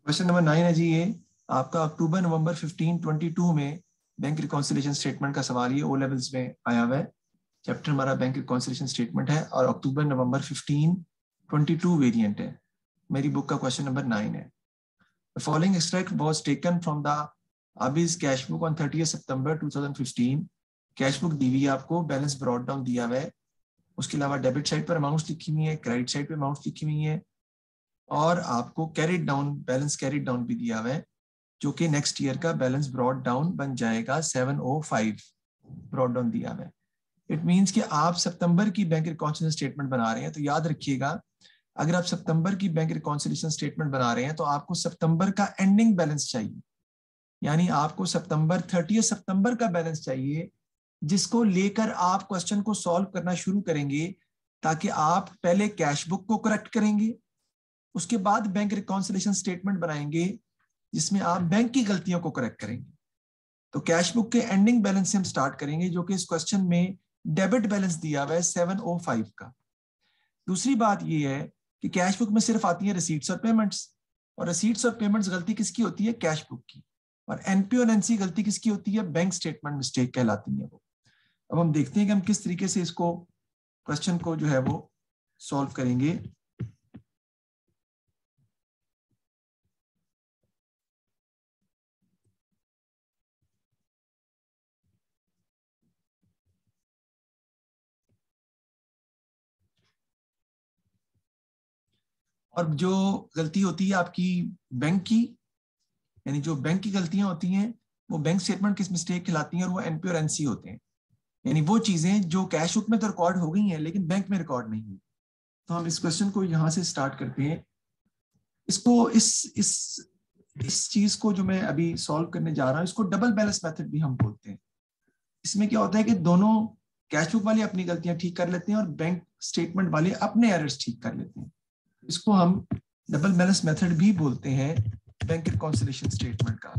Question number 9 है जी। ये आपका अक्टूबर नवंबर 15-22 में बैंक रिकॉन्सिलिएशन स्टेटमेंट का सवाल ये ओ लेवल्स में आया हुआ है। चैप्टर हमारा बैंक रिकॉन्सिलिएशन स्टेटमेंट है और अक्टूबर नवंबर 15-22 वेरिएंट है। मेरी बुक का क्वेश्चन नंबर 9 है। The following extract was taken from the Abi's cash book on 30th September 2015। Cash book दी हुई है आपको, बैलेंस ब्रॉट डाउन दिया हुआ है, उसके अलावा डेबिट साइड पर अमाउंट्स लिखी हुई है, क्रेडिट साइड पर अमाउंट्स लिखी हुई है और आपको carried down balance carried down भी दिया हुआ है जो कि नेक्स्ट ईयर का बैलेंस ब्रॉट डाउन बन जाएगा 705 ब्रॉट डाउन दिया हुआ है। इट मींस कि आप सितंबर की बैंक रिकॉन्सिलिएशन स्टेटमेंट बना रहे हैं तो याद रखिएगा, अगर आप सितंबर की बैंक रिकॉन्सिलिएशन स्टेटमेंट बना रहे हैं तो आपको सितंबर का एंडिंग बैलेंस चाहिए, यानी आपको सितंबर 30 सितंबर का बैलेंस चाहिए जिसको लेकर आप क्वेश्चन को सॉल्व करना शुरू करेंगे, ताकि आप पहले कैश बुक को करेक्ट करेंगे, उसके बाद बैंक रिकॉन्सिलिएशन स्टेटमेंट बनाएंगे जिसमें आप बैंक की गलतियों को करेक्ट करेंगे। तो कैश बुक के एंडिंग बैलेंस से हम स्टार्ट करेंगे जो कि इस क्वेश्चन में डेबिट बैलेंस दिया हुआ है 705 का। दूसरी बात यह है कि कैश बुक में सिर्फ आती है रिसीट्स और पेमेंट्स, और रिसीट्स और पेमेंट्स गलती किसकी होती है? कैश बुक की। और एनपी और एनसी गलती किसकी होती है? बैंक स्टेटमेंट मिस्टेक कहलाती है वो। अब हम देखते हैं कि हम किस तरीके से इसको क्वेश्चन को जो है वो सॉल्व करेंगे। और जो गलती होती है आपकी बैंक की, यानी जो बैंक की गलतियां होती हैं वो बैंक स्टेटमेंट किस मिस्टेक कहलाती हैं, और वो एनपी और एनसी होते हैं, यानी वो चीजें जो कैश बुक में तो रिकॉर्ड हो गई हैं लेकिन बैंक में रिकॉर्ड नहीं हुई। तो हम इस क्वेश्चन को यहां से स्टार्ट करते हैं। इसको इस चीज को जो मैं अभी सॉल्व करने जा रहा हूं इसको डबल बैलेंस मेथड भी हम बोलते हैं। इसमें क्या होता है कि दोनों कैश बुक वाले अपनी गलतियां ठीक कर लेते हैं और बैंक स्टेटमेंट वाले अपने एरर्स ठीक कर लेते हैं। इसको हम डबल बैलेंस मेथड भी बोलते हैं बैंक रिकॉन्सिलिएशन स्टेटमेंट का।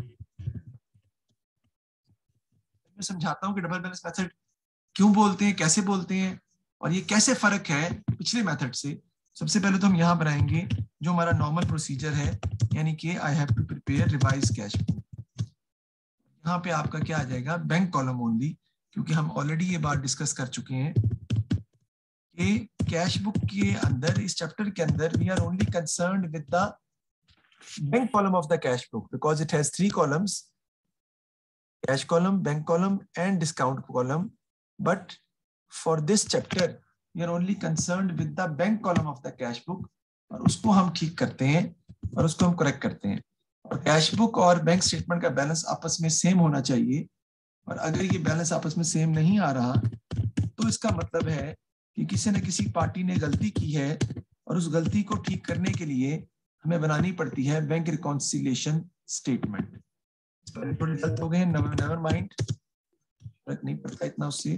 मैं समझाता हूं कि डबल बैलेंस मेथड क्यों बोलते हैं, कैसे बोलते हैं और ये कैसे फर्क है पिछले मेथड से। सबसे पहले तो हम यहां बनाएंगे जो हमारा नॉर्मल प्रोसीजर है, यानी कि I have to prepare revise cash book. यहाँ पे आपका क्या आ जाएगा? बैंक कॉलम ओनली, क्योंकि हम ऑलरेडी ये बात डिस्कस कर चुके हैं कि कैश बुक के अंदर, इस चैप्टर के अंदर, we are only concerned with the bank column of the cash book because it has 3 columns, cash column, bank column and discount column, but for this chapter we are only concerned with the bank column of the cash book और उसको हम ठीक करते हैं और उसको हम correct करते हैं। और कैश बुक और बैंक स्टेटमेंट का बैलेंस आपस में सेम होना चाहिए, और अगर ये बैलेंस आपस में सेम नहीं आ रहा तो इसका मतलब है कि किसी न किसी पार्टी ने गलती की है और उस गलती को ठीक करने के लिए हमें बनानी पड़ती है बैंक रिकॉन्सिलिएशन स्टेटमेंट। थोड़े गलत हो गए, नेवर माइंड, फर्क नहीं पड़ता इतना उससे।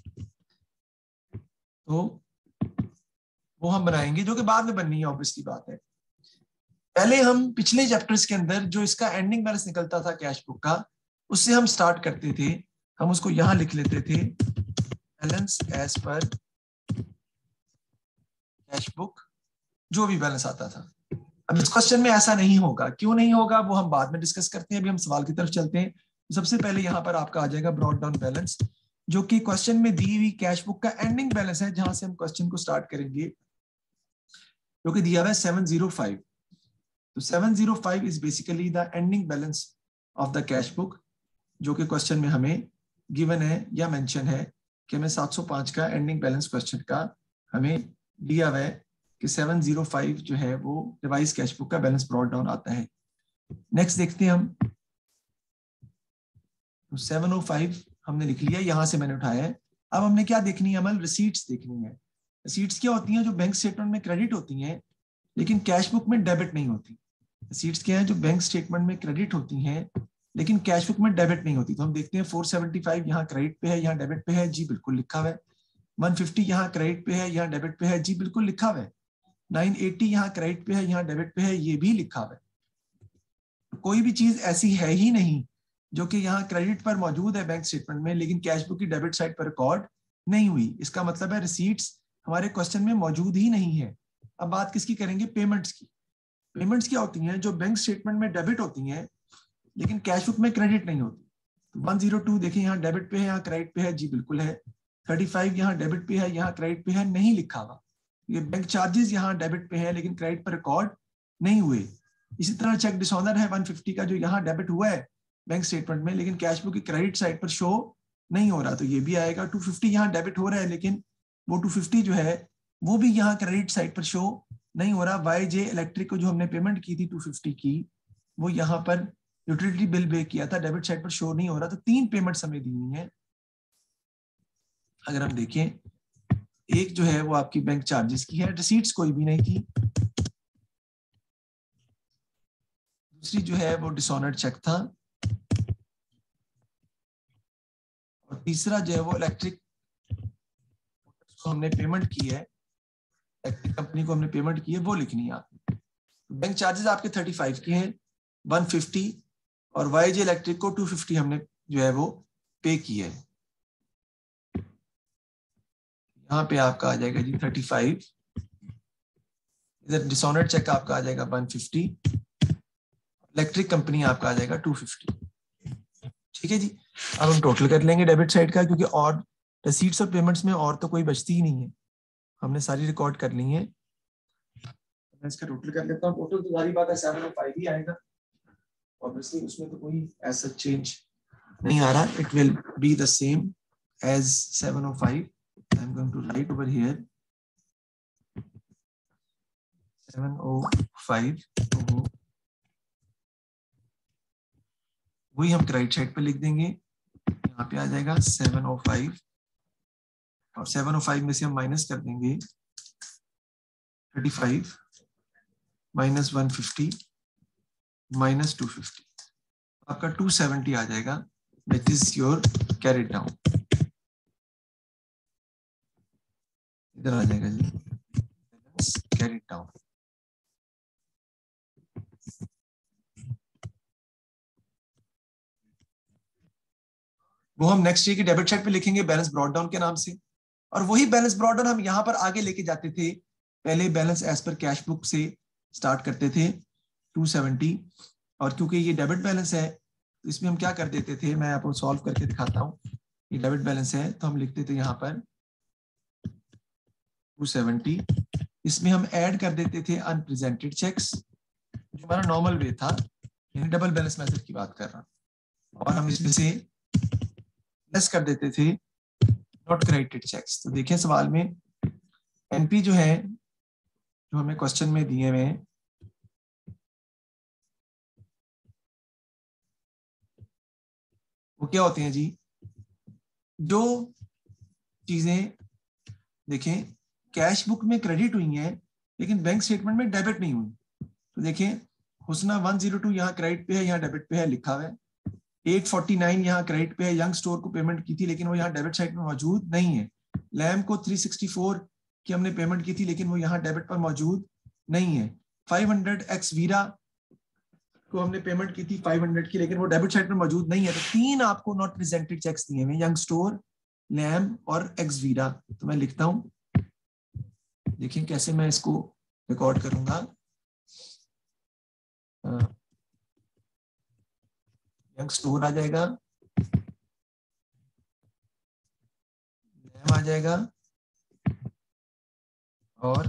तो वो हम बनाएंगे जो कि बाद में बननी है, ऑब्वियसली बात है। पहले हम पिछले चैप्टर्स के अंदर जो इसका एंडिंग बैलेंस निकलता था कैश बुक का, उससे हम स्टार्ट करते थे। हम उसको यहां लिख लेते थे balance as per cash book, जो भी बैलेंस आता था। अब इस क्वेश्चन में ऐसा नहीं होगा, क्यों नहीं होगा वो हम बाद में डिस्कस करते हैं, अभी हम सवाल की तरफ चलते हैं। सबसे पहले यहाँ पर आपका आ जाएगा ब्रॉट डाउन बैलेंस, जो कि क्वेश्चन में दी हुई कैश बुक का एंडिंग बैलेंस है, जहां से हम क्वेश्चन को स्टार्ट करेंगे, जो कि दिया हुआ है 705। तो 705 is basically the ending balance of the cash book, जो कि क्वेश्चन में हमें गिवन है या मेंशन है कि हमें 705 का एंडिंग बैलेंस क्वेश्चन का हमें दिया हुआ है कि 705 जो है वो रिवाइज कैश बुक का बैलेंस ब्रॉट डाउन आता है। नेक्स्ट देखते हैं हम, तो 705 हमने लिख लिया, यहां से मैंने उठाया है। अब हमने क्या देखनी है? अमल रिसीट्स देखनी है। रिसीट्स क्या होती हैं? जो बैंक स्टेटमेंट में क्रेडिट होती हैं लेकिन कैश बुक में डेबिट नहीं होती। रिसीट्स क्या है? जो बैंक स्टेटमेंट में क्रेडिट होती हैं लेकिन कैश बुक में डेबिट नहीं होती। तो हम देखते हैं 475 यहाँ क्रेडिट पे है, यहाँ डेबिट पे है, जी बिल्कुल लिखा हुआ है। 150 यहाँ क्रेडिट पे है, यहाँ डेबिट पे है, जी बिल्कुल लिखा हुआ है। 980 यहाँ क्रेडिट पे है, यहाँ डेबिट पे है, ये भी लिखा हुआ है। कोई भी चीज ऐसी है ही नहीं जो कि यहाँ क्रेडिट पर मौजूद है बैंक स्टेटमेंट में लेकिन कैश बुक की डेबिट साइड पर रिकॉर्ड नहीं हुई। इसका मतलब है रिसीट्स हमारे क्वेश्चन में मौजूद ही नहीं है। अब बात किसकी करेंगे? पेमेंट्स की। पेमेंट्स क्या होती हैं जो बैंक स्टेटमेंट में डेबिट होती हैं लेकिन कैश बुक में क्रेडिट नहीं होती। 102 देखिए यहाँ डेबिट पे है, यहाँ क्रेडिट पे है, जी बिल्कुल है। 35 यहाँ डेबिट पे है, यहाँ क्रेडिट पे है, नहीं लिखा हुआ। ये बैंक चार्जेस यहाँ डेबिट पे है लेकिन क्रेडिट पर रिकॉर्ड नहीं हुए। इसी तरह चेक डिसऑनर है 150 का, जो यहाँ डेबिट हुआ है बैंक स्टेटमेंट में लेकिन कैश बुक की क्रेडिट साइड पर शो नहीं हो रहा, तो ये भी आएगा। 250 यहाँ डेबिट हो रहा है लेकिन वो 250 जो है वो भी यहाँ क्रेडिट साइड पर शो नहीं हो रहा। YJ इलेक्ट्रिक को जो हमने पेमेंट की थी 250 की, वो यहाँ पर यूटिलिटी बिल पे किया था, डेबिट साइड पर शो नहीं हो रहा। तो 3 पेमेंट्स हमें दी हुई है। अगर हम देखें, एक जो है वो आपकी बैंक चार्जेस की है, रिसीट्स कोई भी नहीं थी। दूसरी जो है वो डिसऑनर्ड चेक था, और तीसरा जो है वो इलेक्ट्रिक को हमने पेमेंट की है, इलेक्ट्रिक कंपनी को हमने पेमेंट की है, वो लिखनी है आपने। बैंक चार्जेस आपके 35 के हैं, 150, और YJ इलेक्ट्रिक को 250 हमने जो है वो पे की है। यहाँ पे आपका आ जाएगा जी 35, इधर डिसऑनर्ड चेक आपका आ जाएगा 150, इलेक्ट्रिक कंपनी आपका आ जाएगा 250। ठीक है जी। अब हम टोटल कर लेंगे डेबिट साइड का, क्योंकि और रिसीट्स और पेमेंट्स में और तो कोई बचती ही नहीं है, हमने सारी रिकॉर्ड कर ली है। मैं इसका टोटल कर लेता हूँ। टोटल तो सारी बात है 705 ही आएगा, ऑब्वियसली उसमें तो कोई ऐसा चेंज नहीं आ रहा। It will be the same as 705. I am going to write over here 705, तो वही हम क्रेडिट साइड पे लिख देंगे। यहाँ पे आ जाएगा 705, और 705 में से हम माइनस कर देंगे 35 माइनस 150 माइनस 250, आपका 270 आ जाएगा, which is your carried down. इधर आ जाएगा जी कैरिड डाउन। वो हम नेक्स्ट ईयर की डेबिट साइड पे लिखेंगे बैलेंस ब्रॉट डाउन के नाम से, और वही बैलेंस ब्रॉट डाउन हम यहाँ पर आगे लेके जाते थे। पहले balance as per cash book से स्टार्ट करते थे 270, और क्योंकि ये डेबिट बैलेंस है तो इसमें हम क्या कर देते थे, मैं आपको सॉल्व करके दिखाता हूँ। ये डेबिट बैलेंस है तो हम लिखते थे यहाँ पर 270, इसमें हम ऐड कर देते थे अनप्रेजेंटेड चेक्स, जो हमारा नॉर्मल वे था, यानी डबल बैलेंस मेथड की बात कर रहा हूँ, और हम इसमें से लेस कर देते थे नॉट क्रेडिटेड चेक्स। तो देखिए सवाल में एनपी जो है, जो हमें क्वेश्चन में दिए हुए हैं, वो क्या होते हैं जी, जो चीजें देखें कैश बुक में क्रेडिट हुई हैं लेकिन बैंक स्टेटमेंट में डेबिट नहीं हुई। तो देखें हुसना 102 यहाँ क्रेडिट पे है, यहाँ डेबिट पे है, लिखा हुआ है। 849 यहाँ क्रेडिट पे है, यंग स्टोर को पेमेंट की थी लेकिन वो यहाँ डेबिट साइड में मौजूद नहीं है। लैम को 364 की हमने पेमेंट की थी लेकिन वो यहाँ डेबिट पर मौजूद नहीं है। 500 एक्स वीरा को हमने पेमेंट की थी 500 की, लेकिन वो डेबिट साइड में मौजूद नहीं है। तो 3 आपको नॉट प्रेजेंटेड चेक्स दिए हुए, यंग स्टोर, लैम और एक्स वीरा। तो मैं लिखता हूं, देखिए कैसे मैं इसको रिकॉर्ड करूंगा। यंग स्टोर आ जाएगा, लैम आ जाएगा, और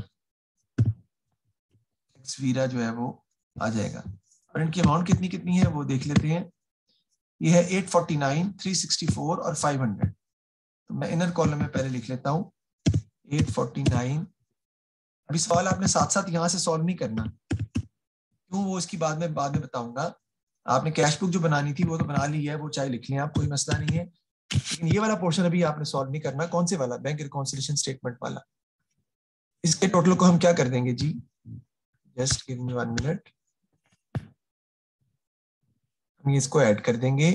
एक्स वीरा जो है वो आ जाएगा। और इनकी अमाउंट कितनी कितनी है वो देख लेते हैं। ये है 849, 364 और 500। तो मैं इनर कॉलम में पहले लिख लेता हूँ 849। अभी सवाल आपने साथ साथ यहाँ से सॉल्व नहीं करना, क्यों, वो इसकी बाद में बताऊंगा। आपने कैश बुक जो बनानी थी वो तो बना ली है, वो चाहे लिख लें आप, कोई मसला नहीं है। लेकिन ये वाला पोर्शन अभी आपने सॉल्व नहीं करना। कौन से वाला? बैंक रिकॉन्सिलिएशन स्टेटमेंट वाला। इसके टोटल को हम क्या कर देंगे जी, जस्ट गिव मी 1 मिनट, हम इसको ऐड कर देंगे,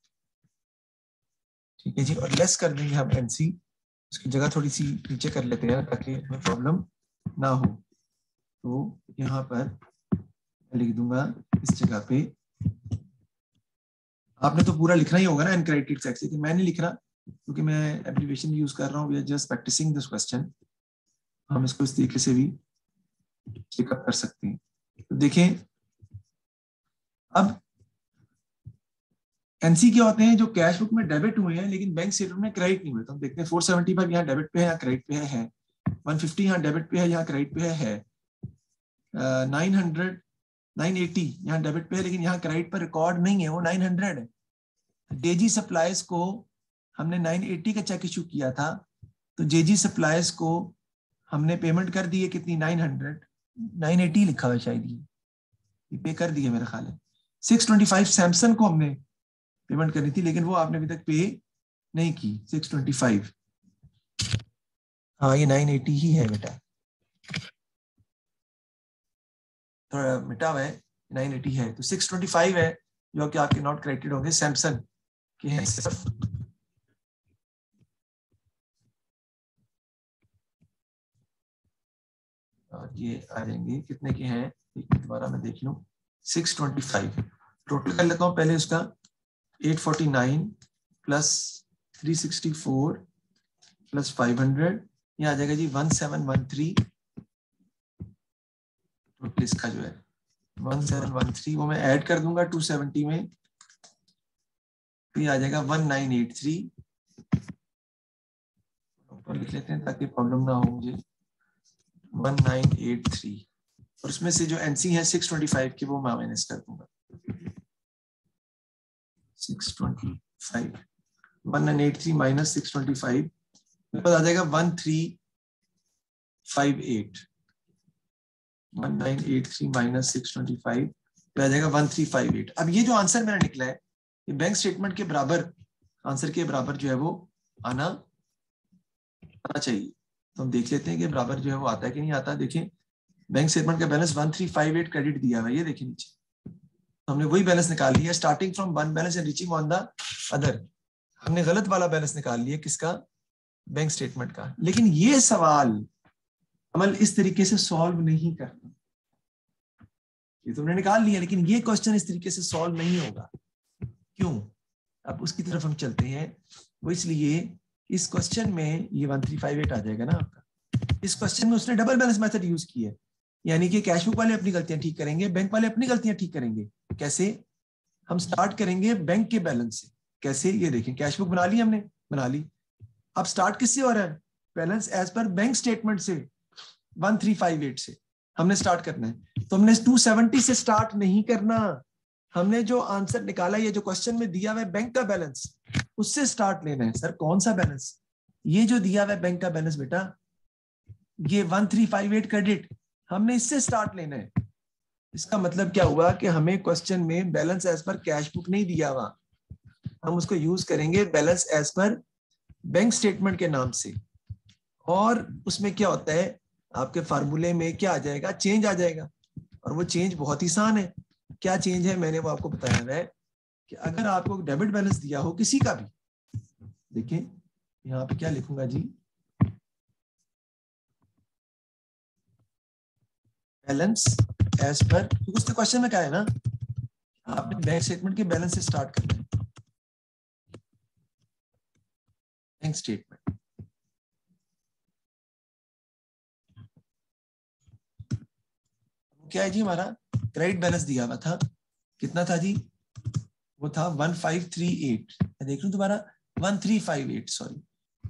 ठीक है जी, और लेस कर देंगे हम एनसी। उसकी जगह थोड़ी सी नीचे कर लेते हैं ताकि हमें प्रॉब्लम ना हो। तो यहाँ पर मैं लिख दूंगा इस जगह पे, आपने तो पूरा लिखना ही होगा ना अनक्रेडिटेड चेक्स, लेकिन मैं नहीं लिख रहा क्योंकि मैं एब्रिविएशन यूज कर रहा हूँ। We are just practising this question. हम इसको इस तरीके से भी चेकअप कर सकते हैं। तो देखें अब एनसी क्या होते हैं जो कैश बुक में डेबिट हुए हैं लेकिन बैंक स्टेटमेंट में क्रेडिट नहीं हुए। तो हम देखते हैं 475 यहाँ डेबिट पे है, यहाँ क्रेडिट पे है 150 यहाँ डेबिट पे है, यहाँ क्रेडिट पे है 980 यहाँ डेबिट पे है लेकिन यहाँ क्रेडिट पर रिकॉर्ड नहीं है, वो 900 है। जेजी सप्लायर्स को हमने 980 का चेक इशू किया था, तो जेजी सप्लायर्स को हमने पेमेंट कर दी है कितनी, 980 लिखा हुआ है शायद, ये पे कर दिया मेरा ख्याल है। 625 सैमसंग को हमने पेमेंट करनी थी लेकिन वो आपने अभी तक पे नहीं की। 625, हाँ ये 980 ही है बेटा, थोड़ा मिटा हुआ है, 980 है। तो 625 है जो कि आपके नॉट क्रेडिटेड होंगे, सैमसंग के हैं सिर्फ। और ये आ जाएंगे कितने के हैं, एक मिनट दोबारा मैं देख लूं। 625 टोटल कर लेता हूं पहले उसका, 849 प्लस 364 प्लस 500, ये आ जाएगा जी 1713। टोटल इसका जो है 1713, वो मैं ऐड कर दूंगा 270 में, तो ये आ जाएगा 1983। लिख लेते हैं ताकि प्रॉब्लम ना हो मुझे। 1983 और उसमें से जो एनसी है 625 की वो मैं माइनस कर दूंगा। 625 1983 माइनस 625 मेरे पास आ जाएगा 1358। 1983 माइनस 625 तो आ जाएगा 1358। अब ये जो आंसर मेरा निकला है ये बैंक स्टेटमेंट के बराबर, आंसर के बराबर जो है वो आना चाहिए। तो हम देख लेते हैं कि बराबर जो है वो आता है कि नहीं आता। देखिए बैंक स्टेटमेंट का बैलेंस 1358 क्रेडिट दिया हुआ है, ये देखिए नीचे, तो हमने वही बैलेंस निकाल लिया, starting from one balance and reaching on the other. हमने गलत वाला बैलेंस निकाल लिया, किसका, बैंक स्टेटमेंट का। लेकिन ये सवाल अमल इस तरीके से सॉल्व नहीं करना, ये तुमने निकाल लिया लेकिन ये क्वेश्चन इस तरीके से सॉल्व नहीं होगा। क्यों, अब उसकी तरफ हम चलते हैं। वो इसलिए इस क्वेश्चन में ये 1358 आ जाएगा ना आपका। इस क्वेश्चन में उसने डबल बैलेंस मेथड यूज की है, यानी कि कैश बुक वाले अपनी गलतियां ठीक करेंगे, बैंक वाले अपनी गलतियां ठीक करेंगे। कैसे, हम स्टार्ट करेंगे बैंक के बैलेंस से। कैसे, ये देखें कैश बुक बना ली हमने, बना ली। अब स्टार्ट किससे हो रहा है, balance as per bank statement से 1358 से हमने स्टार्ट करना है। तो हमने 270 से स्टार्ट नहीं करना, हमने जो आंसर निकाला, ये जो क्वेश्चन में दिया हुआ है बैंक का बैलेंस, उससे स्टार्ट लेना है। सर कौन सा बैलेंस, ये जो दिया हुआ है बैंक का बैलेंस बेटा, ये 1358 क्रेडिट, हमने इससे स्टार्ट लेना है। इसका मतलब क्या हुआ कि हमें क्वेश्चन में balance as per cash book नहीं दिया हुआ, हम उसको यूज करेंगे balance as per bank statement के नाम से। और उसमें क्या होता है, आपके फार्मूले में क्या आ जाएगा, चेंज आ जाएगा। और वो चेंज बहुत ही आसान है। क्या चेंज है, मैंने वो आपको बताया है कि अगर आपको डेबिट बैलेंस दिया हो किसी का भी, देखिए यहाँ पे क्या लिखूंगा जी, बैलेंस एज पर, क्योंकि उसके क्वेश्चन में क्या है ना, आपने बैंक स्टेटमेंट के बैलेंस से स्टार्ट करना है। बैंक स्टेटमेंट क्या है जी, हमारा क्रेडिट बैलेंस दिया हुआ था, कितना था जी, वो था 1538, मैं देख लूं दोबारा, 1358, सॉरी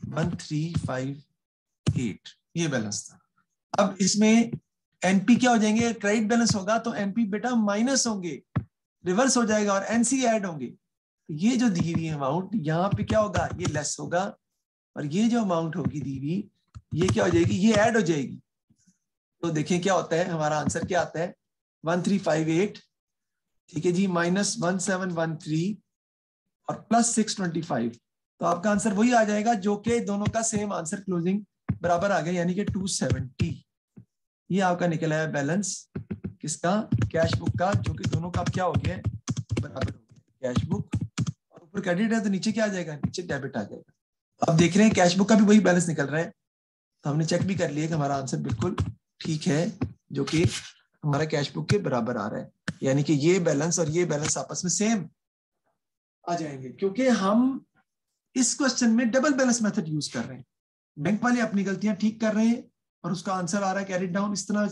1358, ये बैलेंस था। अब इसमें एनपी क्या हो जाएंगे, क्रेडिट बैलेंस होगा तो एनपी बेटा माइनस होंगे, रिवर्स हो जाएगा, और एनसी ऐड होंगे। ये जो दी हुई अमाउंट यहाँ पे क्या होगा, ये लेस होगा, और ये जो अमाउंट होगी दी हुई, ये क्या हो जाएगी, ये ऐड हो जाएगी। तो देखिए क्या होता है, हमारा आंसर क्या आता है, 1358, ठीक है जी, माइनस 1713 और प्लस 625, तो आपका आंसर वही आ जाएगा जो कि दोनों का सेम आंसर क्लोजिंग बराबर आ गया, यानी कि 270। ये आपका निकला है बैलेंस किसका, कैश बुक का, जो कि दोनों का क्या हो गया, बराबर हो गया, कैश बुक। और ऊपर क्रेडिट है तो नीचे क्या आ जाएगा, नीचे डेबिट आ जाएगा। अब देख रहे हैं कैश बुक का भी वही बैलेंस निकल रहा है, तो हमने चेक भी कर लिया कि हमारा आंसर बिल्कुल ठीक है, जो कि हमारा कैश बुक के बराबर आ रहा है, यानी कि ये बैलेंस और ये बैलेंस आपस में सेम आ जाएंगे, क्योंकि हम इस क्वेश्चन में डबल बैलेंस मेथड यूज कर रहे हैं। बैंक वाले अपनी गलतियां ठीक कर रहे हैं और उसका आंसर आ रहा है कैरी डाउन इस तरह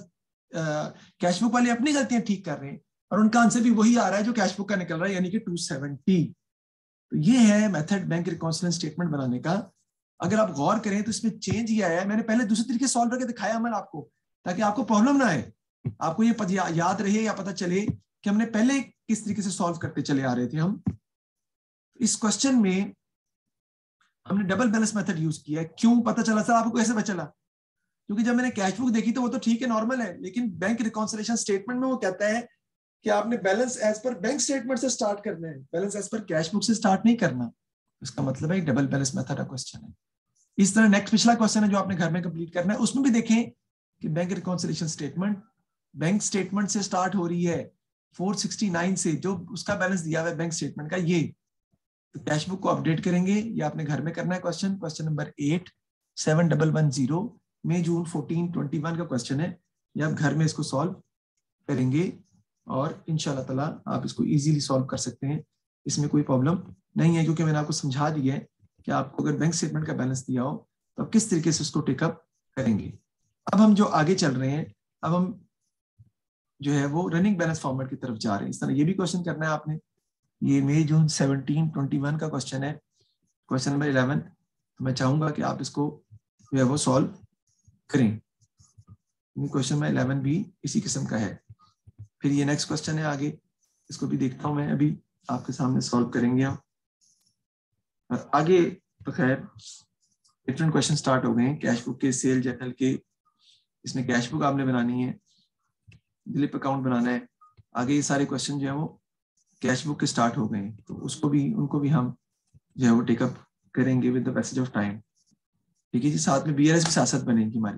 कैश बुक वाले अपनी गलतियां ठीक कर रहे हैं और उनका आंसर भी वही आ रहा है जो कैश बुक का निकल रहा है, यानी कि 270। तो ये है मेथड बैंक रिकॉन्सिलिएशन स्टेटमेंट बनाने का। अगर आप गौर करें तो इसमें चेंज ही आया है। मैंने पहले दूसरे तरीके सॉल्व करके दिखाया अमल आपको, ताकि आपको प्रॉब्लम ना आए, आपको ये याद रहे या पता चले कि हमने पहले किस तरीके से सॉल्व करते चले आ रहे थे। हम इस क्वेश्चन में हमने डबल बैलेंस मेथड यूज किया है। क्यों पता चला सर आपको, कैसे पता चला? क्योंकि जब मैंने कैश बुक देखी तो वो तो ठीक है, नॉर्मल है, लेकिन बैंक रिकॉन्सिलिएशन स्टेटमेंट में वो कहता है कि आपने balance as per bank statement से स्टार्ट करना है, balance as per cash book से स्टार्ट नहीं करना। इसका मतलब है डबल बैलेंस मेथड का क्वेश्चन है। इस तरह नेक्स्ट पिछला क्वेश्चन है जो आपने घर में कंप्लीट करना है, उसमें भी देखें कि bank reconciliation statement bank statement से स्टार्ट हो रही है 469 से, जो उसका बैलेंस दिया हुआ है बैंक स्टेटमेंट का ये। तो कैश बुक को अपडेट करेंगे, ये आपने घर में करना है। क्वेश्चन नंबर 8 7110 मई जून 1421 का क्वेश्चन है। ये आप घर में इसको सॉल्व करेंगे और इंशाल्लाह ताला आप इसको इजीली सॉल्व कर सकते हैं, इसमें कोई प्रॉब्लम नहीं है, क्योंकि मैंने आपको समझा दिया है कि आपको अगर बैंक स्टेटमेंट का बैलेंस दिया हो तो आप किस तरीके से उसको टेकअप करेंगे। अब हम जो आगे चल रहे हैं, अब हम जो है वो रनिंग बैलेंस फॉर्मेट की तरफ जा रहे हैं। इस तरह ये भी क्वेश्चन करना है आपने। ये मई जून 1721 का क्वेश्चन है, क्वेश्चन नंबर 11। तो मैं चाहूंगा कि आप इसको जो है वो सॉल्व करें। क्वेश्चन नंबर 11 भी इसी किस्म का है। फिर ये नेक्स्ट क्वेश्चन है आगे, इसको भी देखता हूं मैं, अभी आपके सामने सॉल्व करेंगे हम। और आगे तो खैर डिफरेंट क्वेश्चन स्टार्ट हो गए हैं, कैश बुक के, सेल जर्नल के। इसमें कैश बुक आपने बनानी है, डिलिप अकाउंट बनाना है। आगे ये सारे क्वेश्चन जो है वो कैश बुक के स्टार्ट हो गए हैं, तो उनको भी हम जो है वो टेकअप करेंगे with the passage of time. ठीक है जी, साथ में बीआरएस भी साथ साथ बनेगी हमारी,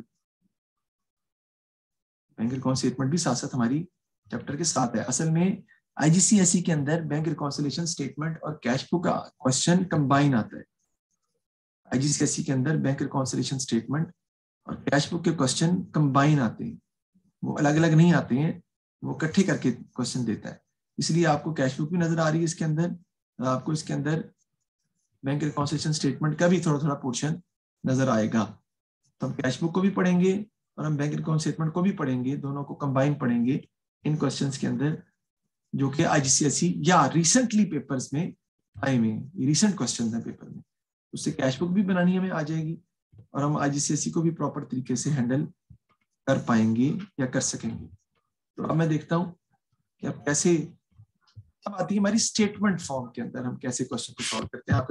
बैंक रिकॉन्सिलिएशन स्टेटमेंट भी साथ साथ हमारी चैप्टर के साथ है। असल में आईजीसीएसई के अंदर बैंक रिकॉन्सिलिएशन स्टेटमेंट और कैश बुक का क्वेश्चन कंबाइन आता है। आईजीसीएसई के अंदर बैंक रिकॉन्सिलिएशन स्टेटमेंट और कैश बुक के क्वेश्चन कंबाइन आते हैं, वो अलग अलग नहीं आते हैं, वो इकट्ठे करके क्वेश्चन देता है। इसलिए आपको कैश बुक भी नजर आ रही है इसके अंदर, आपको इसके अंदर बैंक रिकॉन्सिलिएशन स्टेटमेंट का भी थोड़ा थोड़ा पोर्शन नजर आएगा। तो हम कैश बुक को भी पढ़ेंगे और हम बैंक रिकॉन्सिलिएशन स्टेटमेंट को भी पढ़ेंगे, दोनों को कंबाइन पढ़ेंगे इन क्वेश्चंस के अंदर, जो कि आईजीसीएसई या रिसेंटली पेपर्स में आए हुए हैं, रिसेंट क्वेश्चंस हैं पेपर में। उससे कैश बुक भी बनानी हमें आ जाएगी और हम आईजीसीएसई को भी प्रॉपर तरीके से हैंडल कर पाएंगे या कर सकेंगे। तो अब मैं देखता हूं कि अब कैसे, अब आती है हमारी स्टेटमेंट फॉर्म के अंदर हम कैसे क्वेश्चन को सॉल्व करते हैं। आपके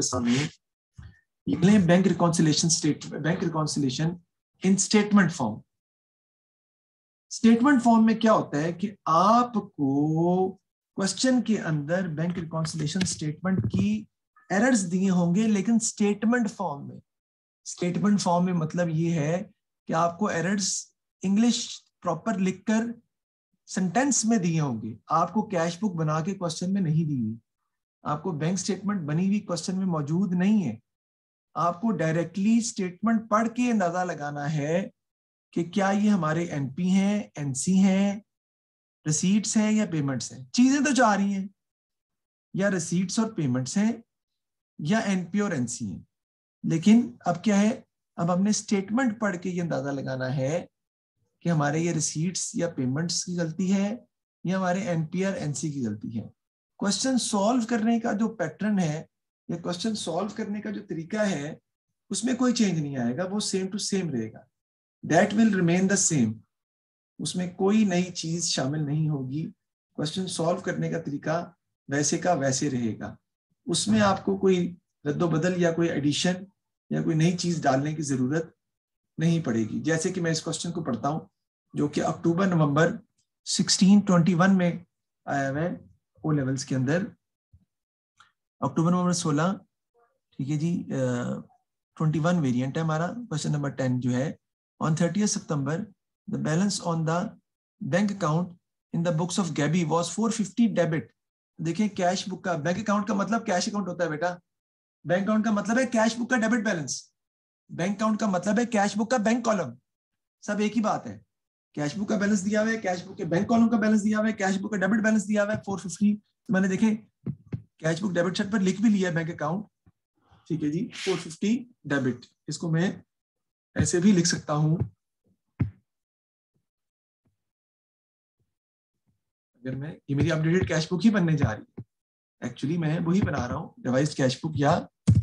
सामने bank reconciliation in statement form. Statement form में क्या होता है कि आपको क्वेश्चन के अंदर बैंक रिकॉन्सिलिएशन स्टेटमेंट की एरर्स दिए होंगे, लेकिन स्टेटमेंट फॉर्म में। स्टेटमेंट फॉर्म में मतलब ये है कि आपको एरर्स इंग्लिश प्रॉपर लिखकर सेंटेंस में दिए होंगे, आपको कैश बुक बना के क्वेश्चन में नहीं दी हुई, आपको बैंक स्टेटमेंट बनी हुई क्वेश्चन में मौजूद नहीं है। आपको डायरेक्टली स्टेटमेंट पढ़ के अंदाजा लगाना है कि क्या ये हमारे एनपी हैं, एनसी हैं, रिसीट्स हैं या पेमेंट्स हैं। चीजें तो जा रही हैं, या रिसीट्स और पेमेंट्स हैं या एनपी और एनसी हैं, लेकिन अब क्या है, अब हमने स्टेटमेंट पढ़ के ये अंदाजा लगाना है कि हमारे ये रिसीट्स या पेमेंट्स की गलती है या हमारे एनपी और एनसी की गलती है। क्वेश्चन सॉल्व करने का जो पैटर्न है या क्वेश्चन सॉल्व करने का जो तरीका है, उसमें कोई चेंज नहीं आएगा, वो सेम टू सेम रहेगा। That will remain the same, उसमें कोई नई चीज शामिल नहीं होगी। क्वेश्चन सॉल्व करने का तरीका वैसे का वैसे रहेगा, उसमें आपको कोई रद्दोबदल या कोई एडिशन या कोई नई चीज डालने की जरूरत नहीं पड़ेगी। जैसे कि मैं इस क्वेश्चन को पढ़ता हूं, जो कि अक्टूबर नवंबर 1621 में आया है ओ लेवल्स के अंदर, अक्टूबर नवंबर 16, ठीक है जी, 21 वेरिएंट है हमारा। क्वेश्चन नंबर 10 जो है, on 30 September the balance on the bank account in the books of Gaby was 450 debit. देखिए कैश बुक का, बैंक अकाउंट का मतलब कैश अकाउंट होता है बेटा, बैंक अकाउंट का मतलब है कैश बुक का डेबिट बैलेंस, बैंक अकाउंट का मतलब है कैश बुक का बैंक कॉलम, सब एक ही बात है। कैश बुक का बैलेंस दिया हुआ है, कैश बुक के बैंक कॉलम का बैलेंस दिया हुआ है, कैश बुक का डेबिट बैलेंस दिया हुआ है 450। तो मैंने देखे कैश बुक डेबिट साइड पर लिख भी लिया बैंक अकाउंट, ठीक है जी, 450 डेबिट। इसको मैं ऐसे भी लिख सकता हूं, अगर मैं, ये मेरी अपडेटेड कैश बुक ही बनने जा रही है, एक्चुअली मैं वही बना रहा हूँ, रिवाइज्ड कैश बुक या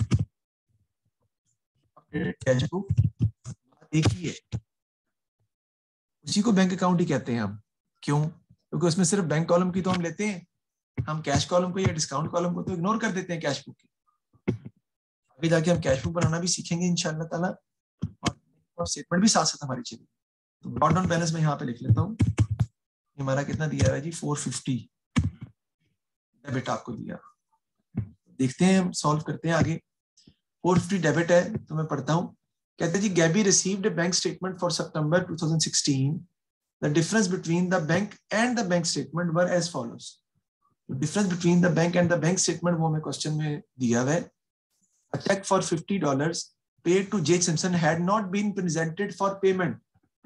अपडेटेड कैश बुक एक ही है, उसी को बैंक अकाउंट ही कहते हैं हम। क्यों? क्योंकि उसमें सिर्फ बैंक कॉलम की तो हम लेते हैं, हम कैश कॉलम को या डिस्काउंट कॉलम को तो इग्नोर कर देते हैं कैश बुक की। आगे जाके हम कैश बुक बनाना भी सीखेंगे इंशाल्लाह ताला, और स्टेटमेंट भी साथ साथ हमारी चलेगी। तो ब्रॉड डाउन बैलेंस में यहाँ पे लिख लेता हूँ, हमारा कितना दिया हुआ है जी, 450 डेबिट आपको दिया। देखते हैं, सॉल्व करते हैं आगे। 450 डेबिट है, तो मैं पढ़ता हूँ। कहते हैं जी, Gaby received a bank statement for September 2016। The difference between the bank and the bank statement were as follows. Difference between the bank and the bank statement वो हमें क्वेश्चन में दिया हुआ है। A check for $50 paid to J. Simpson had not been presented for payment.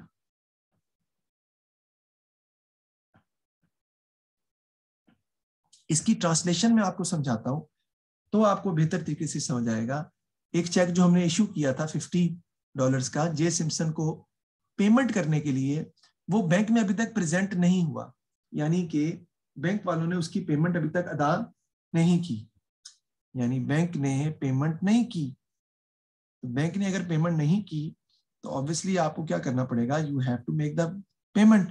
इसकी translation में आपको समझाता हूं तो आपको बेहतर तरीके से समझ आएगा। एक चेक जो हमने इशू किया था $50 का जे सिम्पसन को पेमेंट करने के लिए, वो बैंक में अभी तक प्रेजेंट नहीं हुआ, यानी कि बैंक वालों ने उसकी पेमेंट अभी तक अदा नहीं की, यानी बैंक ने पेमेंट नहीं की। तो बैंक ने अगर पेमेंट नहीं की तो ऑब्वियसली आपको क्या करना पड़ेगा, you have to make the payment.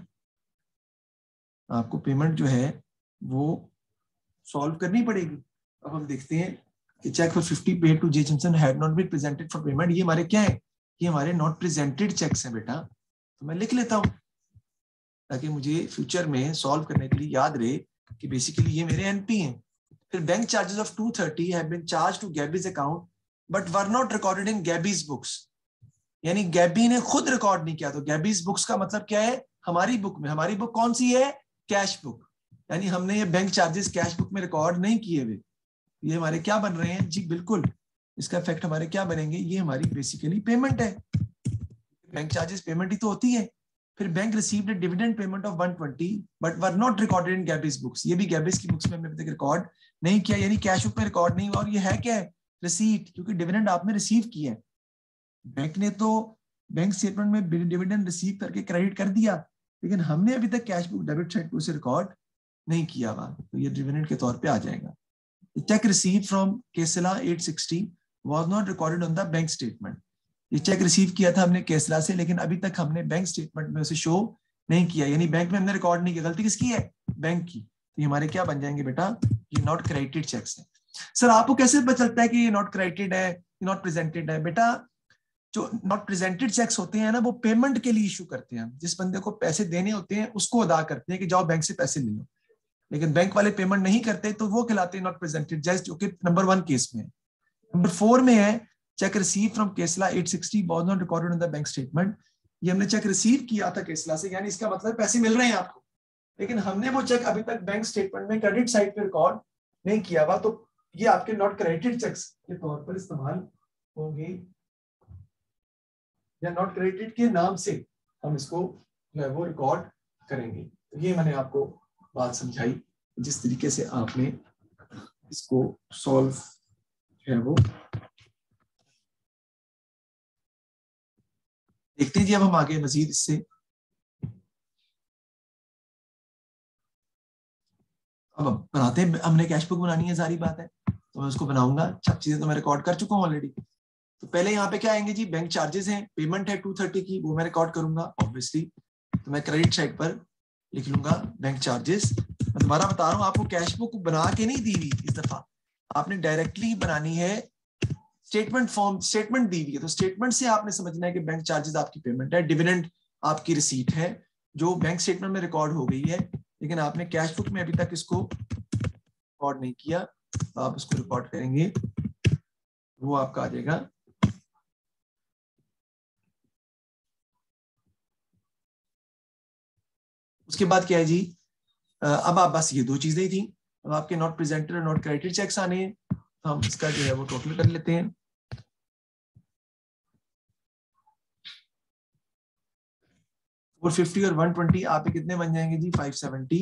आपको पेमेंट जो है वो सॉल्व करनी पड़ेगी। अब हम देखते हैं कि cheque for 50 paid to J Simpson had not been presented for payment. ये हमारे क्या है, ये हमारे नॉट प्रेजेंटेड चेक्स हैं बेटा। तो मैं लिख लेता हूँ ताकि मुझे फ्यूचर में सॉल्व करने के लिए याद रहे कि बेसिकली ये मेरे एनपी हैं। फिर bank charges of 230 have been charge to Gaby's account but were not recorded in Gaby's books. यानी गैबी ने खुद रिकॉर्ड नहीं किया। तो गैबीज बुक्स का मतलब क्या है, हमारी बुक में। हमारी बुक कौन सी है, कैश बुक। यानी हमने ये बैंक चार्जेस कैश बुक में रिकॉर्ड नहीं किए हुए। ये हमारे क्या बन रहे हैं जी, बिल्कुल इसका इफेक्ट हमारे क्या बनेंगे, ये हमारी बेसिकली पेमेंट है। बैंक चार्जेस पेमेंट ही तो होती है। फिर bank received dividend payment of 120 but were not recorded in Gaby's books. ये भी गैबीज की बुक्स में हमने अभी तक रिकॉर्ड नहीं किया, यानी कैश बुक में रिकॉर्ड नहीं हुआ। और ये है क्या है, रिसीट, क्योंकि डिविडेंड आपने रिसीव किया है। बैंक ने तो बैंक स्टेटमेंट में डिविडेंड रिसीव करके क्रेडिट कर दिया, लेकिन हमने अभी तक कैश बुक डेबिट साइड पे उसे रिकॉर्ड नहीं किया हुआ, तो ये डिविडेंड के तौर पे आ जाएगा। Cheque receive from Kesla 860 was not recorded on the bank statement. ये चेक रिसीव किया था हमने केसला से, लेकिन अभी तक हमने बैंक स्टेटमेंट में उसे शो नहीं किया, यानी बैंक में हमने रिकॉर्ड नहीं किया। गलती किसकी है, बैंक की। तो ये हमारे क्या बन जाएंगे बेटा, ये नॉट क्रेडिटेड चेक्स है। सर आपको कैसे पता चलता है कि ये नॉट क्रेडिटेड है, नॉट प्रेजेंटेड है? बेटा जो नॉट प्रेजेंटेड चेक्स होते हैं ना, वो पेमेंट के लिए इशू करते हैं। जिस बंदे को पैसे देने होते हैं उसको अदा करते हैं कि जाओ बैंक से पैसे ले लो, लेकिन बैंक वाले पेमेंट नहीं करते तो वो कहलाते हैं नॉट प्रेजेंटेड, जैसे जो कि नंबर 1 केस में है। नंबर 4 में है cheque receive from Kesla 860 was not recorded in the bank statement. ये हमने चेक रिसीव किया था केसला से, यानी इसका मतलब पैसे मिल रहे हैं आपको, लेकिन हमने वो चेक अभी तक बैंक स्टेटमेंट में क्रेडिट साइड पे रिकॉर्ड नहीं किया हुआ। तो ये आपके नॉट क्रेडिटेड चेक्स के तौर पर इस्तेमाल होंगे, या नॉट क्रेडिटेड के नाम से हम इसको जो है वो रिकॉर्ड करेंगे। तो ये मैंने आपको बात समझाई, जिस तरीके से आपने इसको सॉल्व जो है वो देखते हैं जी। अब हम आगे मजीद इससे अब बनाते हैं। हमने कैश बुक बनानी है, सारी बात है, तो मैं उसको बनाऊंगा। सब चीजें तो मैं रिकॉर्ड कर चुका हूँ ऑलरेडी। तो पहले यहाँ पे क्या आएंगे जी, बैंक चार्जेस हैं, पेमेंट है 230 की, वो मैं रिकॉर्ड करूंगा ऑब्वियसली। तो मैं क्रेडिट साइड पर लिख लूंगा बैंक चार्जेस। मैं दोबारा बता रहा हूँ, आपको कैश बुक बना के नहीं दी हुई इस दफा, आपने डायरेक्टली बनानी है। स्टेटमेंट फॉर्म, स्टेटमेंट दी हुई है, तो स्टेटमेंट से आपने समझना है कि बैंक चार्जेस आपकी पेमेंट है, डिविडेंड आपकी रिसीट है, जो बैंक स्टेटमेंट में रिकॉर्ड हो गई है, लेकिन आपने कैश बुक में अभी तक इसको रिकॉर्ड नहीं किया। तो आप इसको रिकॉर्ड करेंगे, वो आपका आ जाएगा। उसके बाद क्या है जी, अब आप बस ये 2 चीजें ही थी। अब आपके नॉट प्रेजेंटेड और नॉट क्रेडिटेड चेक्स आने हैं, तो हम इसका जो है वो टोटल कर लेते हैं। और 50 और 120 आप कितने बन जाएंगे जी, 570।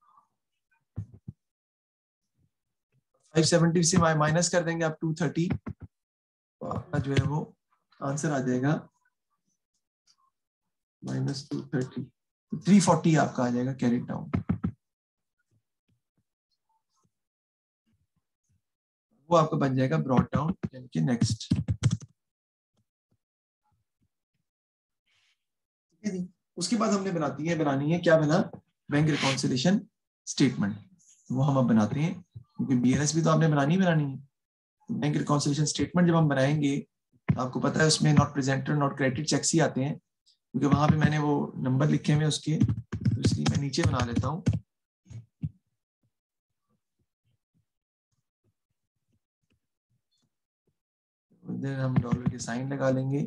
570 से माइनस कर देंगे आप 230, तो आपका जो है वो आंसर आ जाएगा -230, 340 आपका आ जाएगा कैरी डाउन। वो आपका बन जाएगा ब्रॉट डाउन, यानी कि नेक्स्ट। उसके बाद हमने बनानी है क्या बना, बैंक रिकॉन्सिलिएशन स्टेटमेंट। वो हम अब बनाते हैं, क्योंकि बीएनएस भी तो आपने बनानी है। बैंक रिकॉन्सिलिएशन स्टेटमेंट जब हम बनाएंगे, आपको पता है उसमें not presented not credited cheques ही आते हैं, क्योंकि वहां पे मैंने वो नंबर लिखे हुए उसके, तो इसलिए मैं नीचे बना लेता हूँ। इधर हम डॉलर के साइन लगा लेंगे,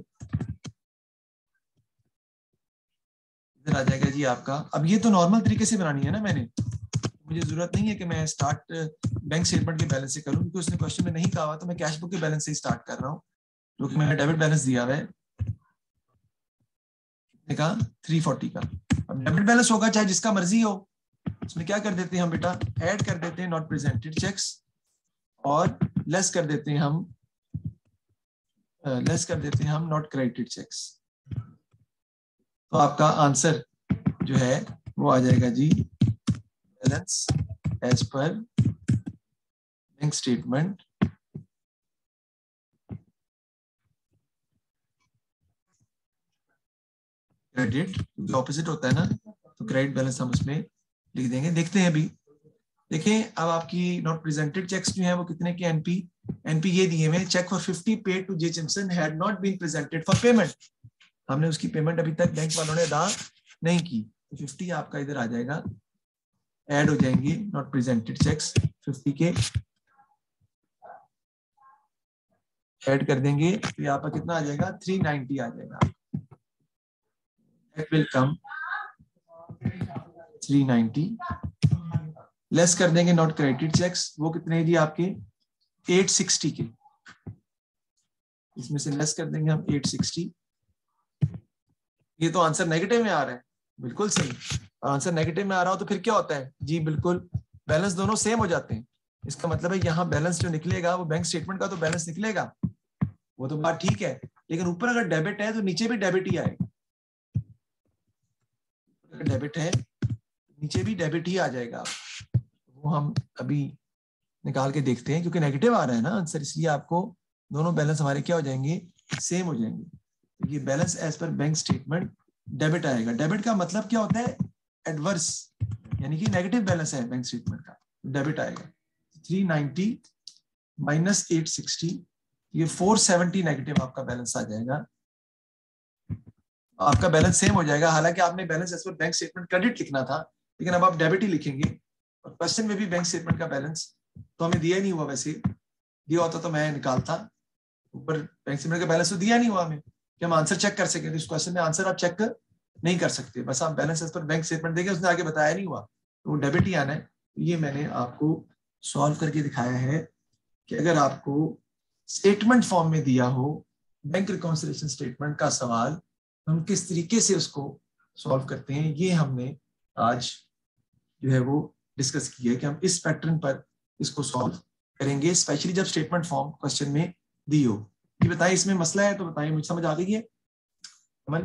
इधर आ जाएगा जी आपका। अब ये तो नॉर्मल तरीके से बनानी है ना मैंने, मुझे जरूरत नहीं है कि मैं स्टार्ट बैंक स्टेटमेंट के बैलेंस से करूं, क्योंकि उसने क्वेश्चन में नहीं कहा हुआ, तो मैं कैश बुक के बैलेंस से ही स्टार्ट कर रहा हूँ, क्योंकि मैंने डेबिट बैलेंस दिया हुआ है का 340 का। अब डेबिट बैलेंस होगा चाहे जिसका मर्जी हो, उसमें क्या कर देते हैं हम बेटा, ऐड कर देते हैं नॉट प्रेजेंटेड चेक्स, और लेस कर देते हैं हम नॉट क्रेडिटेड चेक्स। तो आपका आंसर जो है वो आ जाएगा जी, balance as per bank statement credit, क्योंकि ऑपोजिट होता है ना, तो क्रेडिट बैलेंस हम उसमें लिख देंगे। देखते हैं अभी, देखें अब आपकी नॉट प्रेजेंटेड चेक्स जो है वो कितने के, एनपी ये दिए हुए, cheque for 50 paid to J Simpson had not been presented for payment. हमने उसकी पेमेंट अभी तक बैंक वालों ने अदा नहीं की, तो 50 आपका इधर आ जाएगा, ऐड हो जाएंगी नॉट प्रेजेंटेड चेक्स 50 के, ऐड कर देंगे तो यहाँ पर कितना आ जाएगा, 390 आ जाएगा। That will come 390, लेस कर देंगे नॉट क्रेडिटेड चेक्स, वो कितने हैं जी आपके 860 के, इसमें से लेस कर देंगे हम 860। ये तो आंसर नेगेटिव में आ रहा है, बिल्कुल सही, आंसर नेगेटिव में आ रहा हो तो फिर क्या होता है जी, बिल्कुल बैलेंस दोनों सेम हो जाते हैं। इसका मतलब है यहाँ बैलेंस जो निकलेगा वो बैंक स्टेटमेंट का तो बैलेंस निकलेगा, वो तो बात ठीक है, लेकिन ऊपर अगर डेबिट है तो नीचे भी डेबिट ही आएगा, अगर डेबिट है नीचे भी डेबिट ही आ जाएगा। वो हम अभी निकाल के देखते हैं, क्योंकि नेगेटिव आ रहा है ना आंसर, इसलिए आपको दोनों बैलेंस हमारे क्या हो जाएंगे, सेम हो जाएंगे। तो ये balance as per bank statement debit आएगा। डेबिट का मतलब क्या होता है, एडवर्स, यानी कि नेगेटिव बैलेंस है बैंक स्टेटमेंट का, डेबिट आएगा। 390 माइनस 860, ये 470 नेगेटिव आपका बैलेंस आ जाएगा। आपका बैलेंस सेम हो जाएगा, हालांकि आपने balance as per bank statement credit लिखना था, लेकिन अब आप डेबिट ही लिखेंगे। और क्वेश्चन में भी बैंक स्टेटमेंट का बैलेंस तो हमें दिया ही नहीं हुआ, वैसे दिया होता तो मैं निकालता, ऊपर बैंक स्टेटमेंट का बैलेंस तो दिया नहीं हुआ हमें कि हम आंसर चेक कर सके, तो इस क्वेश्चन में आंसर आप चेक नहीं कर सकते, बस आप balance as per bank statement देंगे, उसने आगे बताया नहीं हुआ, तो वो डेबिट ही आना है। ये मैंने आपको सॉल्व करके दिखाया है कि अगर आपको स्टेटमेंट फॉर्म में दिया हो बैंक रिकॉन्सिलिएशन स्टेटमेंट का सवाल, हम किस तरीके से उसको सॉल्व करते हैं, ये हमने आज जो है वो डिस्कस किया है कि हम इस पैटर्न पर इसको सॉल्व करेंगे, स्पेशली जब स्टेटमेंट फॉर्म क्वेश्चन में दी हो। ये बताइए इसमें मसला है तो बताइए, मुझे समझ आ गई है अमन?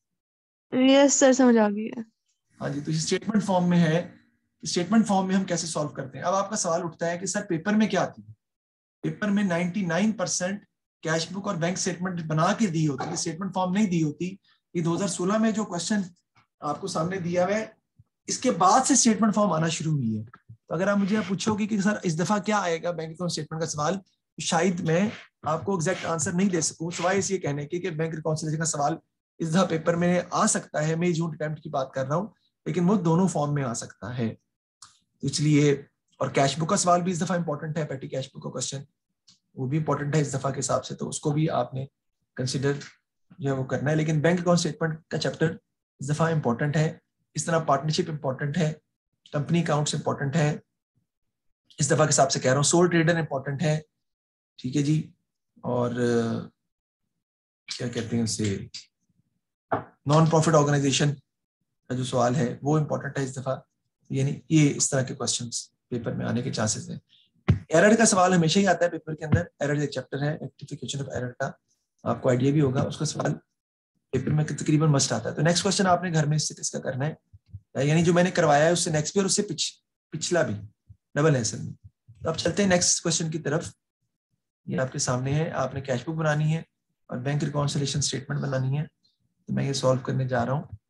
यस सर, समझ आ गई है। हाँ जी, तो ये स्टेटमेंट फॉर्म में है, स्टेटमेंट फॉर्म में हम कैसे सॉल्व करते हैं। अब आपका सवाल उठता है कि सर पेपर में क्या आती है, पेपर में 99% कैश बुक और बैंक स्टेटमेंट बना के दी होती है, स्टेटमेंट फॉर्म नहीं दी होती। ये 2016 में जो क्वेश्चन आपको सामने दिया हुआ है, इसके बाद से स्टेटमेंट फॉर्म आना शुरू हुई है। तो अगर आप मुझे पूछोगे कि सर इस दफा क्या आएगा बैंक अकाउंट स्टेटमेंट का सवाल, तो शायद मैं आपको एग्जैक्ट आंसर नहीं दे सकूं, सिवाय इस ये कहने के कि बैंक रिकॉन्सिलिएशन का सवाल इस दफा पेपर में आ सकता है। मैं जून अटेम्प्ट की बात कर रहा हूँ, लेकिन वो दोनों फॉर्म में आ सकता है, इसलिए। और कैश बुक का सवाल भी इस दफा इंपॉर्टेंट है, पेटी कैश बुक का क्वेश्चन वो भी इंपॉर्टेंट है इस दफा के हिसाब से, तो उसको भी आपने कंसिडर जो है वो करना है। लेकिन बैंक अकाउंट स्टेटमेंट का चैप्टर इस दफा इंपॉर्टेंट है, इस तरह पार्टनरशिप इंपॉर्टेंट है, कंपनी अकाउंट्स इंपॉर्टेंट है, इस दफा के हिसाब से कह रहा हूँ, सोल ट्रेडर इंपॉर्टेंट है, ठीक है जी। और क्या कहते हैं उसे, नॉन प्रॉफिट ऑर्गेनाइजेशन का जो सवाल है वो इंपॉर्टेंट है इस दफा, यानी ये इस तरह के क्वेश्चंस पेपर में आने के चांसेस हैं। एरर का सवाल हमेशा ही आता है पेपर के अंदर, एरर एक चैप्टर है रेक्टिफिकेशन ऑफ एरर का, आपको आइडिया भी होगा, उसका सवाल पेपर में तकरीबन मस्ट आता है। तो नेक्स्ट क्वेश्चन आपने घर में इसका करना है, यानी जो मैंने करवाया है उससे नेक्स्ट भी और उससे पिछला भी डबल है सर में। तो अब चलते हैं नेक्स्ट क्वेश्चन की तरफ। ये आपके सामने है, आपने कैश बुक बनानी है और बैंक रिकॉन्सिलिएशन स्टेटमेंट बनानी है। तो मैं ये सॉल्व करने जा रहा हूँ।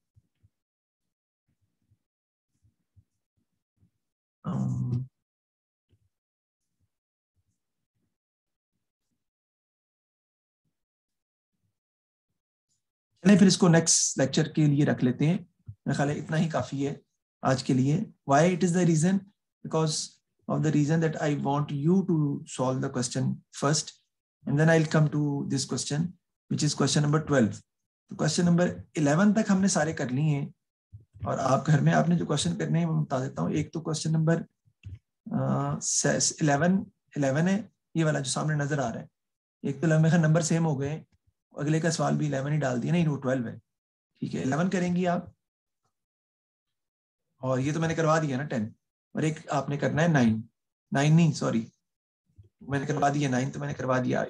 चलिए फिर इसको नेक्स्ट लेक्चर के लिए रख लेते हैं। मेरा ख्याल है इतना ही काफी है आज के लिए। Why it is the reason, because of the reason that I want you to solve the question first and then I'll come to this question which is question number 12. तो क्वेश्चन नंबर 11 तक हमने सारे कर लिए हैं और आप घर में आपने जो क्वेश्चन करने हैं मैं बता देता हूँ। एक तो क्वेश्चन नंबर 11 है, ये वाला जो सामने नजर आ रहा है। एक तो मेरे नंबर सेम हो गए, अगले का सवाल भी 11 ही डाल दिया, नहीं वो 12 है। ठीक है, 11 करेंगी आप, और ये तो मैंने करवा दिया ना 10, और एक आपने करना है 9 नहीं सॉरी मैंने करवा दिया 9, तो मैंने करवा दिया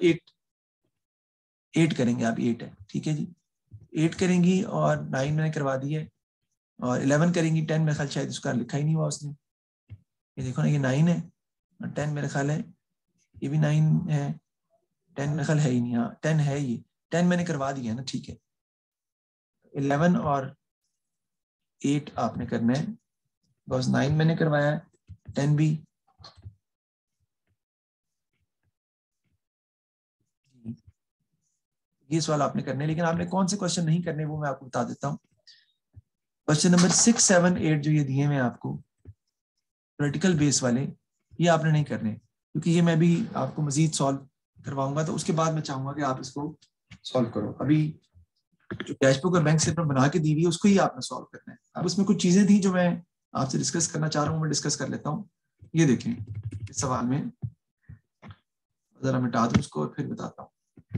8 करेंगे आप, 8 है ठीक है जी, 8 करेंगी और 9 मैंने करवा दी है, और 11 करेंगी। 10 मेरे ख्याल शायद उसका लिखा ही नहीं हुआ उसने, ये देखो ना ये 9 है और 10 मेरे ख्याल है ये भी 9 है, 10 मेरे ख्याल है ही नहीं, हाँ 10 है, ये 10 मैंने करवा दिया है ना। ठीक है, 11 और 8 आपने करना है, बिकॉज 9 मैंने करवाया है, 10 भी। ये सवाल आपने करने, लेकिन आपने कौन से क्वेश्चन नहीं करने वो मैं आपको बता देता हूँ। क्वेश्चन नंबर 6, 7, 8 जो ये दिए हैं आपको प्रैक्टिकल बेस वाले, ये आपने नहीं करने, क्योंकि ये मैं भी आपको मजीद सॉल्व करवाऊंगा, तो उसके बाद मैं चाहूंगा कि आप इसको सॉल्व करो। अभी जो कैश बुक और बैंक स्टेटमेंट बना के दी हुई है उसको ही आपने सॉल्व करना है। अब उसमें कुछ चीजें थी जो मैं आपसे डिस्कस करना चाह रहा हूँ, मैं डिस्कस कर लेता हूँ। ये देखें इस सवाल में, जरा मिटा दूं उसको और फिर बताता हूँ।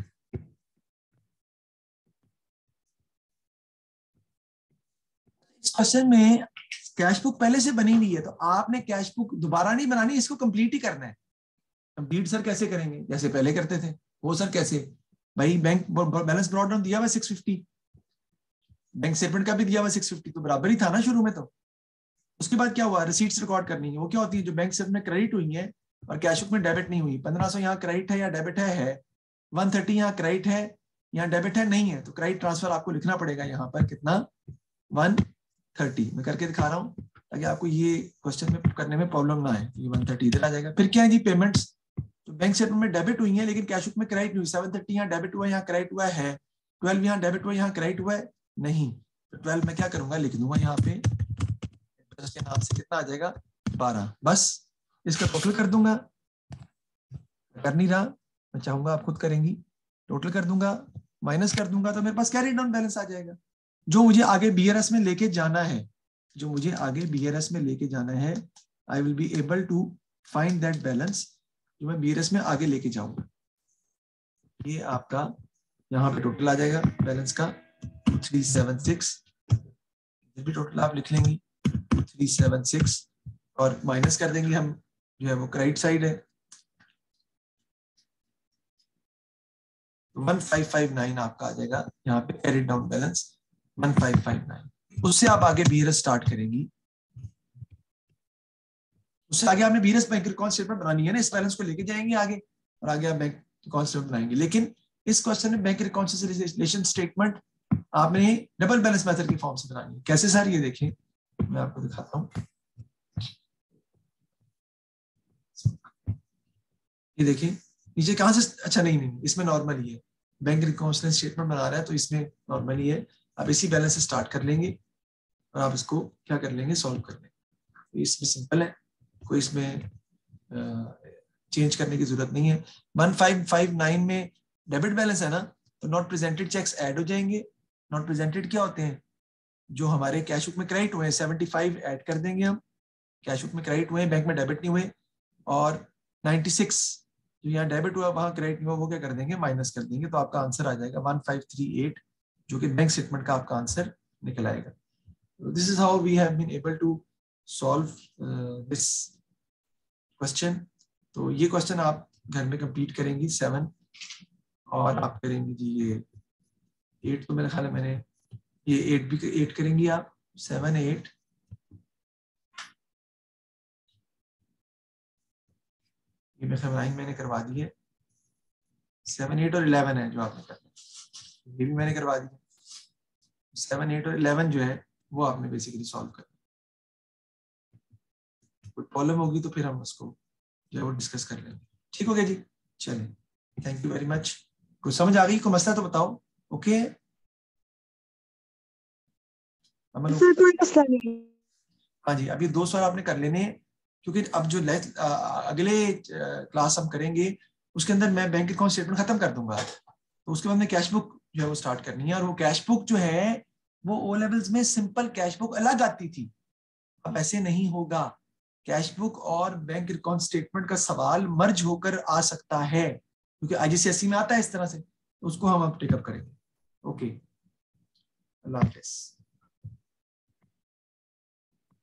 इस क्वेश्चन में कैश बुक पहले से बनी हुई है, तो आपने कैश बुक दोबारा नहीं बनानी, इसको कंप्लीट ही करना है। कंप्लीट सर कैसे करेंगे, जैसे पहले करते थे वो सर कैसे, भाई बैंक बैलेंस ब्रॉट डाउन दिया हुआ 650, बैंक स्टेटमेंट का भी दिया हुआ 650, तो बराबर ही था ना शुरू में। तो उसके बाद क्या हुआ, रिसीट्स रिकॉर्ड करनी है। वो क्या होती है, जो बैंक स्टेटमेंट में क्रेडिट हुई है और कैश बुक में डेबिट नहीं हुई। 1500 यहाँ क्रेडिट है या डेबिट है 130 यहाँ क्रेडिट है, यहाँ डेबिट है नहीं है, तो क्रेडिट ट्रांसफर आपको लिखना पड़ेगा यहाँ पर कितना, 130। मैं करके दिखा रहा हूँ ताकि आपको ये क्वेश्चन में करने में प्रॉब्लम ना आए। ये 130 इधर आ जाएगा। फिर क्या है जी, पेमेंट्स तो बैंक स्टेटमेंट में डेबिट हुई है लेकिन कैश बुक में क्रेडिट नहीं हुई। 730 यहाँ डेबिट हुआ, यहाँ क्रेडिट हुआ है। 12 यहाँ डेबिट हुआ, यहाँ क्रेडिट हुआ है नहीं, तो 12 मैं क्या करूंगा, लिख दूंगा यहाँ पे के नाम से कितना आ जाएगा 12, बस इसका टोटल कर दूंगा। कर नहीं रहा, मैं चाहूंगा आप खुद करेंगी। टोटल कर दूंगा, माइनस कर दूंगा, तो मेरे पास कैरी डाउन बैलेंस आ जाएगा। जो मुझे आगे बीआरएस में लेके जाना है, जो मुझे आगे बीआरएस में लेके जाना है, I will be able to find that balance, जो मैं बीआरएस में आगे लेके जाऊंगा। ये आपका यहाँ पे टोटल आ जाएगा बैलेंस का 376, भी टोटल आप लिख लेंगी 376, और माइनस कर देंगे हम, जो है वो क्रेडिट साइड है 1559 आपका आ जाएगा यहाँ पे कैरिड डाउन बैलेंस 1559। उससे आप आगे बीआरएस स्टार्ट करेंगी, उससे आगे आपने बीआरएस बैंक अकाउंट स्टेटमेंट बनानी है ना, इस बैलेंस को लेके जाएंगे आगे और आगे आप बैंक अकाउंट स्टेटमेंट बनाएंगे। लेकिन इस क्वेश्चन में बैंक रिकॉन्सिलिएशन स्टेटमेंट आपने डबल बैलेंस मेथड की फॉर्म से बनानी है। कैसे सर, ये देखिए मैं आपको दिखाता हूँ। ये देखिए नीचे कहां से, अच्छा नहीं इसमें नॉर्मल ही है, बैंक रिकॉन्सिलिएशन स्टेटमेंट बना रहा है तो इसमें नॉर्मल ही है। आप इसी बैलेंस से स्टार्ट कर लेंगे और आप इसको क्या कर लेंगे, सॉल्व कर लेंगे। तो इसमें सिंपल है, कोई इसमें चेंज करने की जरूरत नहीं है। 1559 में डेबिट बैलेंस है ना, तो नॉट प्रेजेंटेड चेक्स ऐड हो जाएंगे। नॉट प्रेजेंटेड क्या होते हैं, जो हमारे कैश बुक में क्रेडिट हुए हैं 75 ऐड कर देंगे हम, कैश बुक में क्रेडिट हुए हैं बैंक में डेबिट नहीं हुए, और 96 जो यहाँ डेबिट हुआ वहां क्रेडिट नहीं हुआ, वो क्या कर देंगे, माइनस कर देंगे। तो आपका आंसर आ जाएगा 1538, जो कि बैंक स्टेटमेंट का आपका आंसर निकल आएगा। This is how we have been able to solve this question. तो ये क्वेश्चन आप घर में कंप्लीट करेंगी 7, और आप करेंगी जी ये 8, तो मेरे ख्याल है मैंने ये 8 भी 8 करेंगी आप, 7, 8, ये मेरे ख्याल 9 मैंने करवा दी है, 7, 8 और 11 है जो आपने करना है, ये भी मैंने करवा दिया। 7, 8 और 11 जो है वो आपने बेसिकली सॉल्व करना। कोई प्रॉब्लम होगी तो फिर हम उसको जो है वो डिस्कस कर लेंगे। ठीक हो गया जी, चलिए, थैंक यू वेरी मच। कुछ समझ आ गई, कोई मसला तो बताओ। ओके अमन? सर कोई मसला नहीं। हाँ जी, अब ये 2 सवाल आपने कर लेने हैं, क्योंकि अब जो अगले क्लास हम करेंगे उसके अंदर मैं बैंक अकाउंट स्टेटमेंट खत्म कर दूंगा, तो उसके बाद में कैश बुक जो है वो स्टार्ट करनी है। और वो कैश बुक जो है वो ओ लेवल्स में सिंपल कैश बुक अलग आती थी, अब ऐसे नहीं होगा। कैश बुक और बैंक अकाउंट स्टेटमेंट का सवाल मर्ज होकर आ सकता है, क्योंकि आईजीसीएसई में आता है इस तरह से, तो उसको हम अब टेकअप करेंगे। ओके, अल्लाह हाफिज़।